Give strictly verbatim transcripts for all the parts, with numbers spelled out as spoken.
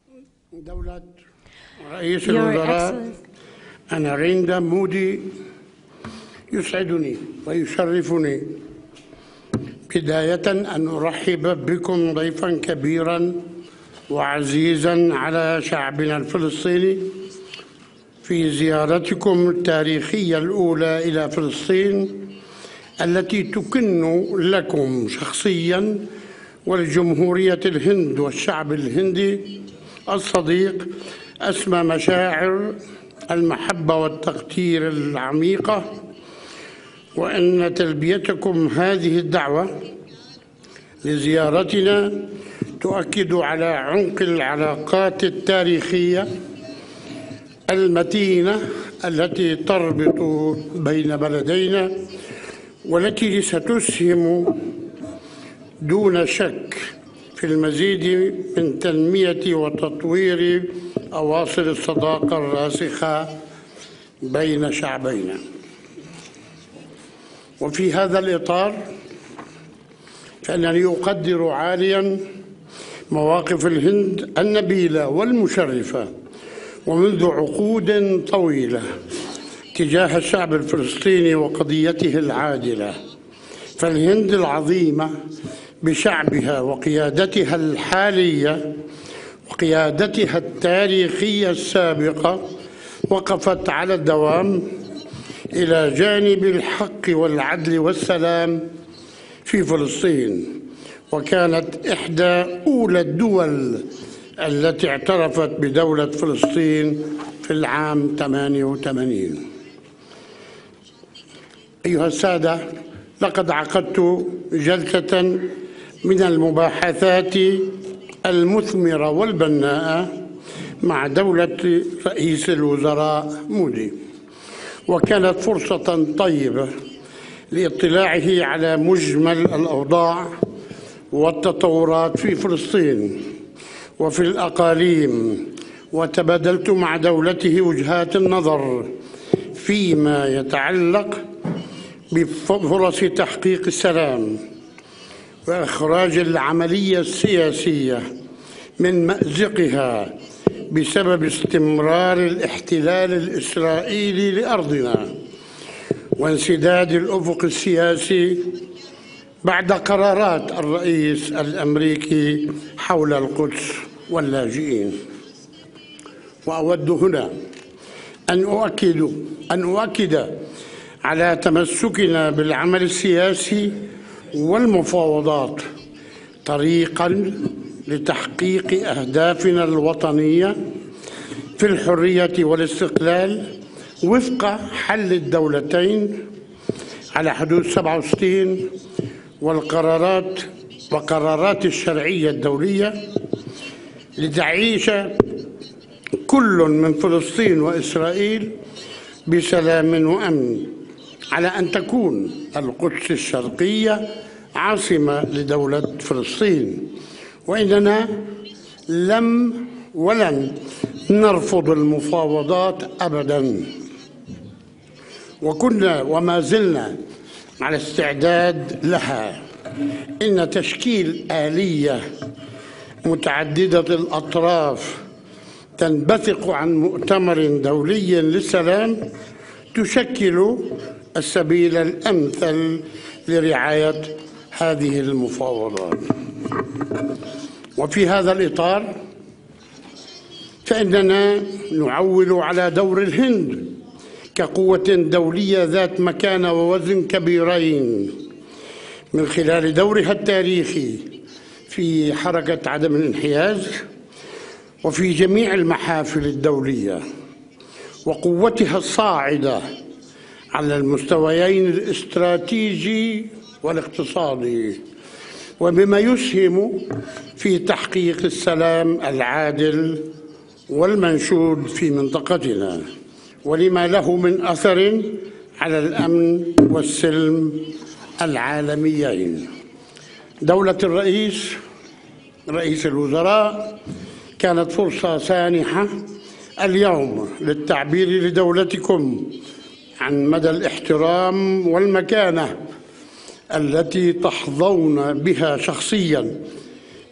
دولة رئيس الوزراء ناريندرا مودي، يسعدني ويشرفني بداية أن أرحب بكم ضيفا كبيرا وعزيزا على شعبنا الفلسطيني في زيارتكم التاريخية الأولى إلى فلسطين، التي تكن لكم شخصيا ولجمهورية الهند والشعب الهندي الصديق أسمى مشاعر المحبة والتقدير العميقة، وأن تلبيتكم هذه الدعوة لزيارتنا تؤكد على عمق العلاقات التاريخية المتينة التي تربط بين بلدينا، والتي ستسهم دون شك في المزيد من تنمية وتطوير أواصر الصداقة الراسخة بين شعبينا. وفي هذا الإطار فإنني أقدر عالياً مواقف الهند النبيلة والمشرفة ومنذ عقود طويلة تجاه الشعب الفلسطيني وقضيته العادلة. فالهند العظيمة بشعبها وقيادتها الحالية وقيادتها التاريخية السابقة وقفت على الدوام إلى جانب الحق والعدل والسلام في فلسطين، وكانت إحدى أولى الدول التي اعترفت بدولة فلسطين في العام ثمانية وثمانين. أيها السادة، لقد عقدت جلسة من المباحثات المثمرة والبناءة مع دولة رئيس الوزراء مودي، وكانت فرصة طيبة لاطلاعه على مجمل الأوضاع والتطورات في فلسطين وفي الأقاليم، وتبادلت مع دولته وجهات النظر فيما يتعلق بفرص تحقيق السلام وإخراج العملية السياسية من مأزقها بسبب استمرار الاحتلال الإسرائيلي لأرضنا وانسداد الأفق السياسي بعد قرارات الرئيس الأمريكي حول القدس واللاجئين. وأود هنا أن أؤكد أن أؤكد على تمسكنا بالعمل السياسي والمفاوضات طريقاً لتحقيق أهدافنا الوطنية في الحرية والاستقلال وفق حل الدولتين على حدود سبعة وستين والقرارات وقرارات الشرعية الدولية، لتعيش كل من فلسطين وإسرائيل بسلام وأمن، على أن تكون القدس الشرقية عاصمة لدولة فلسطين. وإننا لم ولن نرفض المفاوضات أبداً، وكنا وما زلنا على استعداد لها. إن تشكيل آلية متعددة الأطراف تنبثق عن مؤتمر دولي للسلام تشكل السبيل الأمثل لرعاية هذه المفاوضات. وفي هذا الإطار فإننا نعول على دور الهند كقوة دولية ذات مكانة ووزن كبيرين من خلال دورها التاريخي في حركة عدم الانحياز وفي جميع المحافل الدولية، وقوتها الصاعدة على المستويين الاستراتيجي والاقتصادي، وبما يسهم في تحقيق السلام العادل والمنشود في منطقتنا، ولما له من أثر على الأمن والسلم العالميين. دولة الرئيس رئيس الوزراء كانت فرصة سانحة اليوم للتعبير لدولتكم عن مدى الاحترام والمكانة التي تحظون بها شخصياً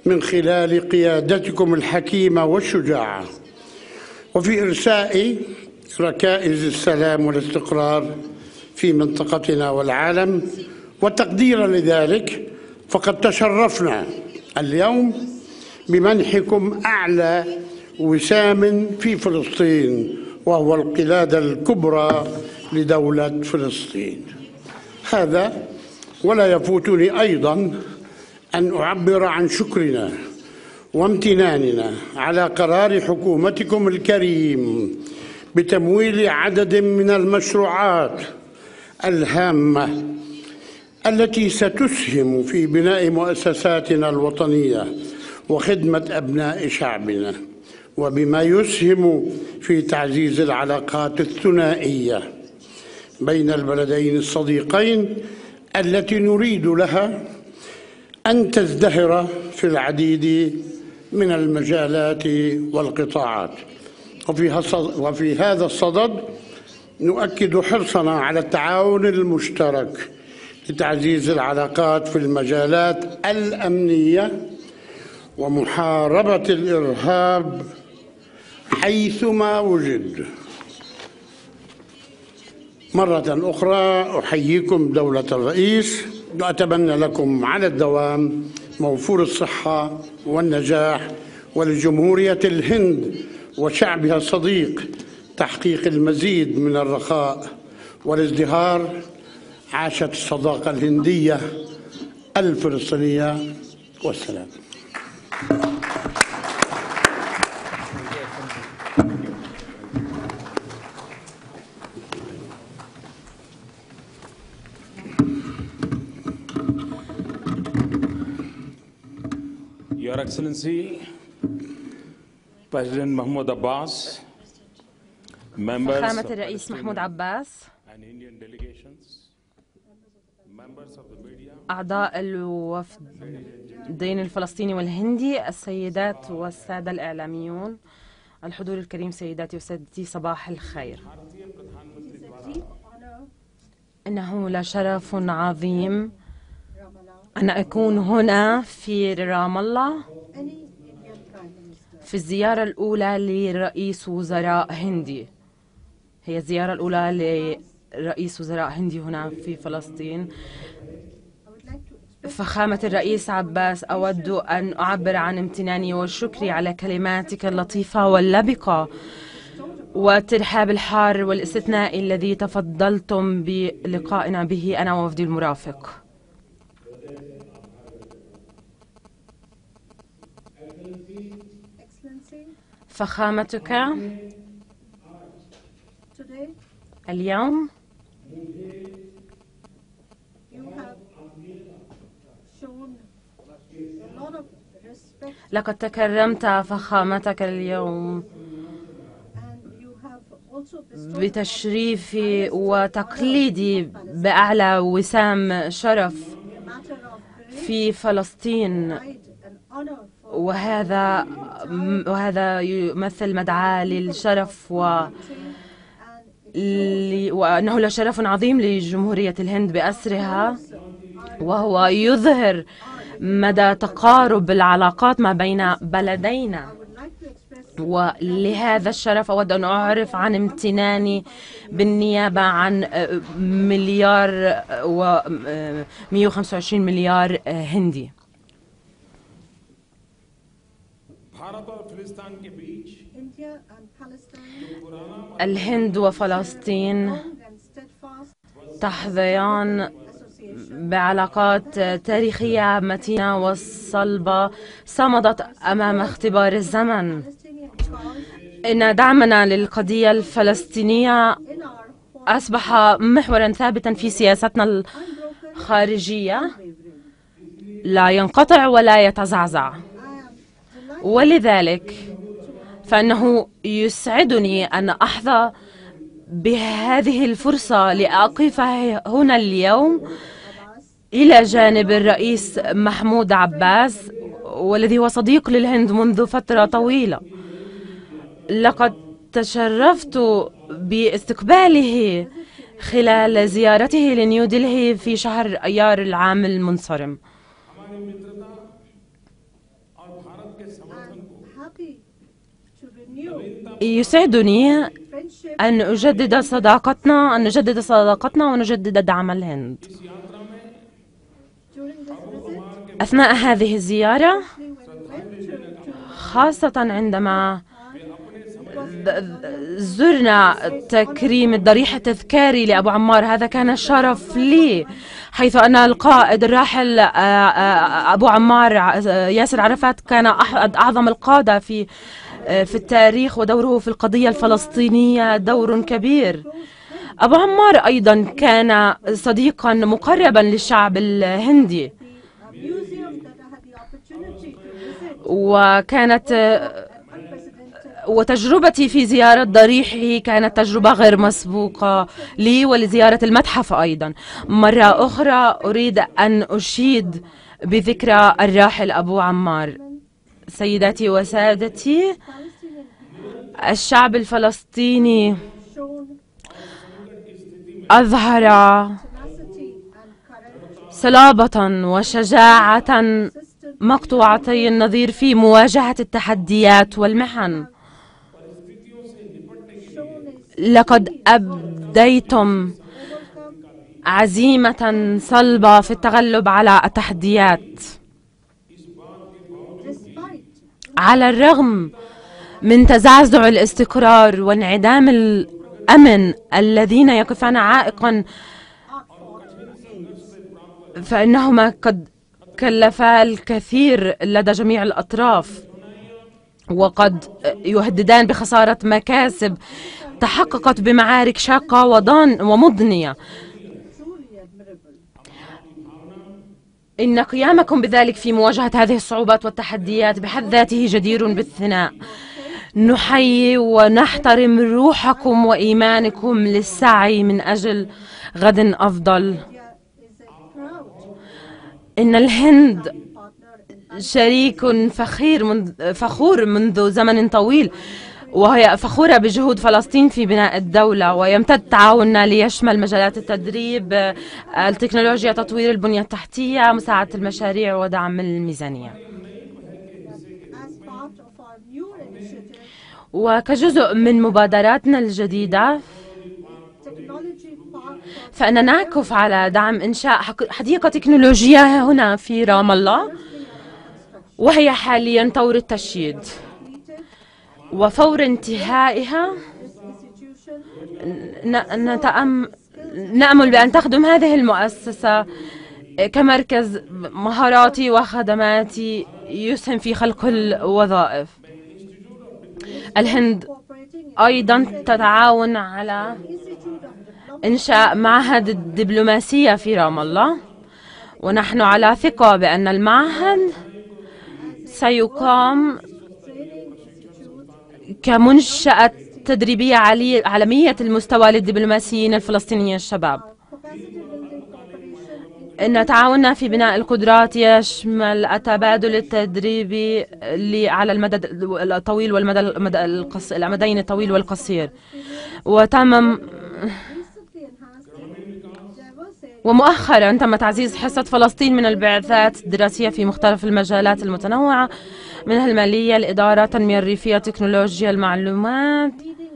من خلال قيادتكم الحكيمة والشجاعة، وفي إرساء ركائز السلام والاستقرار في منطقتنا والعالم. وتقديرا لذلك فقد تشرفنا اليوم بمنحكم أعلى وسام في فلسطين، وهو القلادة الكبرى لدولة فلسطين. هذا ولا يفوتني أيضا أن أعبر عن شكرنا وامتناننا على قرار حكومتكم الكريم بتمويل عدد من المشروعات الهامة التي ستسهم في بناء مؤسساتنا الوطنية وخدمة أبناء شعبنا، وبما يسهم في تعزيز العلاقات الثنائية بين البلدين الصديقين التي نريد لها أن تزدهر في العديد من المجالات والقطاعات. وفي هذا الصدد نؤكد حرصنا على التعاون المشترك لتعزيز العلاقات في المجالات الأمنية ومحاربة الإرهاب حيثما وجد. مرة أخرى أحييكم دولة الرئيس، وأتمنى لكم على الدوام موفور الصحة والنجاح، ولجمهورية الهند وشعبها الصديق تحقيق المزيد من الرخاء والازدهار. عاشت الصداقة الهندية الفلسطينية، والسلام. Your Excellency, President Mahmoud Abbas, members فخامة الرئيس محمود عباس، and Indian delegations, members of the media, أعضاء الوفدين الفلسطيني والهندي، السيدات والسادة الإعلاميون، الحضور الكريم، سيداتي وسادتي، صباح الخير. إنه لشرف عظيم أن أكون هنا في رام الله في الزيارة الأولى لرئيس وزراء هندي. هي الزيارة الأولى لرئيس وزراء هندي هنا في فلسطين. فخامة الرئيس عباس، أود أن أعبر عن امتناني وشكري على كلماتك اللطيفة واللبقة والترحاب الحار والاستثنائي الذي تفضلتم بلقائنا به أنا ووفدي المرافق. فخامتك، اليوم لقد تكرمت فخامتك اليوم بتشريفي وتقليدي بأعلى وسام شرف في فلسطين، وهذا وهذا يمثل مدعاة للشرف و وأنه لشرف عظيم لجمهورية الهند بأسرها، وهو يظهر مدى تقارب العلاقات ما بين بلدينا. ولهذا الشرف أود أن أعرف عن امتناني بالنيابة عن مليار و مئة وخمسة وعشرين مليار هندي. الهند وفلسطين تحظيان بعلاقات تاريخية متينة وصلبة صمدت أمام اختبار الزمن. إن دعمنا للقضية الفلسطينية أصبح محورا ثابتا في سياستنا الخارجية، لا ينقطع ولا يتزعزع. ولذلك فإنه يسعدني أن أحظى بهذه الفرصة لأقف هنا اليوم إلى جانب الرئيس محمود عباس، والذي هو صديق للهند منذ فترة طويلة. لقد تشرفت باستقباله خلال زيارته لنيودلهي في شهر أيار العام المنصرم. يسعدني أن أجدد صداقتنا أن نجدد صداقتنا ونجدد دعم الهند. أثناء هذه الزيارة، خاصة عندما زرنا تكريم الضريح التذكاري لأبو عمار، هذا كان شرف لي، حيث أن القائد الراحل أبو عمار ياسر عرفات كان أحد أعظم القادة في في التاريخ، ودوره في القضية الفلسطينية دور كبير. أبو عمار أيضا كان صديقا مقربا للشعب الهندي، وكانت وتجربتي في زيارة ضريحه كانت تجربة غير مسبوقة لي ولزيارة المتحف أيضا. مرة أخرى أريد أن أشيد بذكرى الراحل أبو عمار. سيداتي وسادتي، الشعب الفلسطيني أظهر صلابة وشجاعة مقطوعتي النظير في مواجهة التحديات والمحن. لقد أبديتم عزيمة صلبة في التغلب على التحديات، على الرغم من تزعزع الاستقرار وانعدام الأمن الذين يقفان عائقا، فإنهما قد كلفا الكثير لدى جميع الأطراف، وقد يهددان بخسارة مكاسب تحققت بمعارك شاقة ومضنية. إن قيامكم بذلك في مواجهة هذه الصعوبات والتحديات بحد ذاته جدير بالثناء. نحيي ونحترم روحكم وإيمانكم للسعي من أجل غد أفضل. إن الهند شريك فخير منذ فخور منذ زمن طويل، وهي فخورة بجهود فلسطين في بناء الدولة، ويمتد تعاوننا ليشمل مجالات التدريب، التكنولوجيا، تطوير البنية التحتية، مساعدة المشاريع، ودعم الميزانية. وكجزء من مبادراتنا الجديدة، فإننا نعكف على دعم إنشاء حديقة تكنولوجية هنا في رام الله، وهي حاليا طور التشييد. وفور انتهائها نتأم... نأمل بأن تخدم هذه المؤسسة كمركز مهاراتي وخدماتي يسهم في خلق الوظائف. الهند أيضا تتعاون على إنشاء معهد الدبلوماسية في رام الله، ونحن على ثقة بأن المعهد سيقام كمنشأة تدريبية عالمية المستوى للدبلوماسيين الفلسطينيين الشباب. إن تعاوننا في بناء القدرات يشمل التبادل التدريبي على المدى الطويل والمدى المدين الطويل والقصير. وتم ومؤخرا تم تعزيز حصة فلسطين من البعثات الدراسية في مختلف المجالات المتنوعة، منها المالية، الإدارة، التنمية الريفية، تكنولوجيا المعلومات،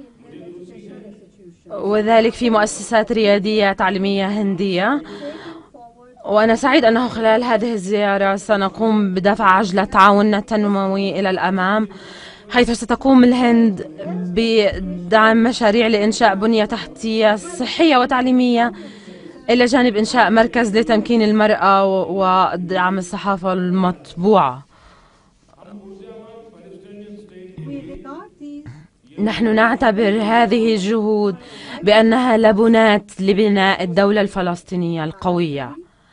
وذلك في مؤسسات ريادية تعليمية هندية. وأنا سعيد أنه خلال هذه الزيارة سنقوم بدفع عجلة تعاوننا التنموي إلى الأمام، حيث ستقوم الهند بدعم مشاريع لإنشاء بنية تحتية صحية وتعليمية، إلى جانب إنشاء مركز لتمكين المرأة ودعم الصحافة المطبوعة. نحن نعتبر هذه الجهود بأنها لبنات لبناء الدولة الفلسطينية القوية.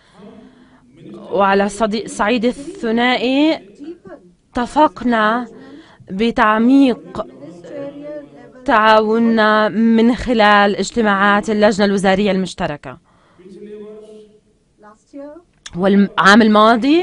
وعلى الصعيد الثنائي اتفقنا بتعميق تعاوننا من خلال اجتماعات اللجنة الوزارية المشتركة. والعام الماضي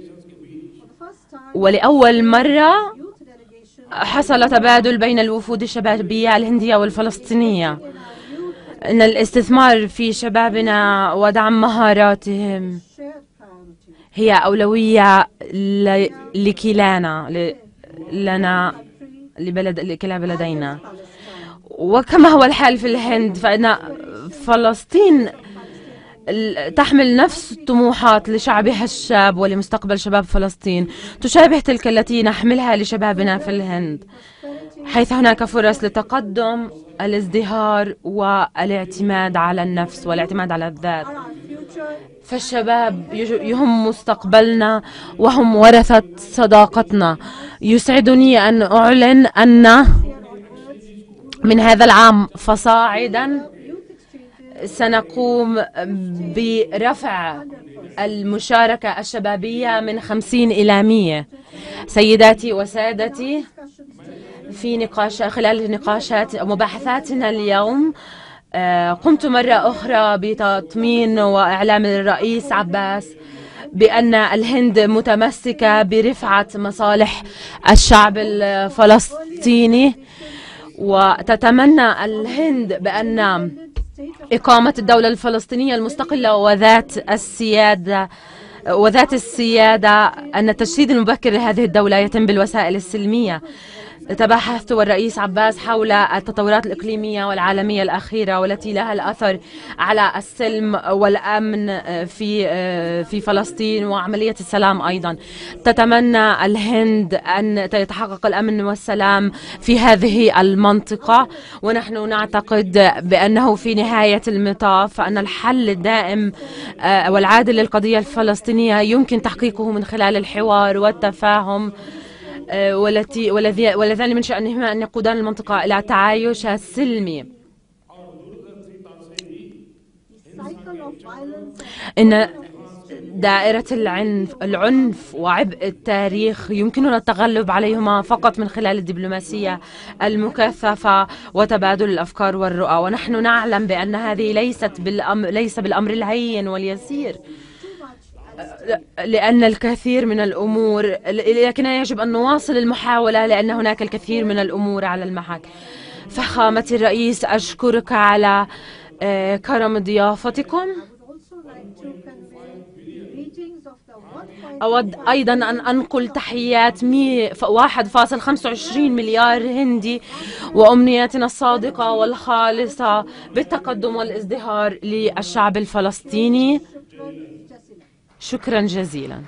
ولأول مرة حصل تبادل بين الوفود الشبابية الهندية والفلسطينية. إن الاستثمار في شبابنا ودعم مهاراتهم هي أولوية لكلانا لنا لبلد لكلا بلدينا. وكما هو الحال في الهند، فإن فلسطين تحمل نفس الطموحات لشعبها الشاب ولمستقبل شباب فلسطين، تشابه تلك التي نحملها لشبابنا في الهند، حيث هناك فرص للتقدم، الازدهار والاعتماد على النفس والاعتماد على الذات. فالشباب هم مستقبلنا وهم ورثة صداقتنا. يسعدني أن أعلن أن من هذا العام فصاعدا سنقوم برفع المشاركة الشبابية من خمسين إلى مئة. سيداتي وسادتي، في نقاش خلال نقاشات مباحثاتنا اليوم قمت مرة أخرى بتطمين وإعلام الرئيس عباس بأن الهند متمسكة برفعة مصالح الشعب الفلسطيني، وتتمنى الهند بأن إقامة الدولة الفلسطينية المستقلة وذات السيادة وذات السيادة أن التجسيد المبكر لهذه الدولة يتم بالوسائل السلمية. تباحثت والرئيس عباس حول التطورات الإقليمية والعالمية الأخيرة والتي لها الأثر على السلم والأمن في في فلسطين وعملية السلام أيضا. تتمنى الهند أن يتحقق الأمن والسلام في هذه المنطقة، ونحن نعتقد بأنه في نهاية المطاف أن الحل الدائم والعادل للقضية الفلسطينية يمكن تحقيقه من خلال الحوار والتفاهم، والتي ولذان من شأنهما أن يقودان المنطقة إلى تعايش سلمي. إن دائرة العنف, العنف وعبء التاريخ يمكننا التغلب عليهما فقط من خلال الدبلوماسية المكثفة وتبادل الأفكار والرؤى، ونحن نعلم بأن هذه ليست بالأمر ليس بالأمر الهين واليسير، لأن الكثير من الأمور، لكن يجب أن نواصل المحاولة لأن هناك الكثير من الأمور على المحك. فخامة الرئيس، أشكرك على كرم ضيافتكم. أود أيضا أن أنقل تحيات واحد فاصل خمسة وعشرين مليار هندي وأمنياتنا الصادقة والخالصة بالتقدم والازدهار للشعب الفلسطيني. شكرا جزيلا.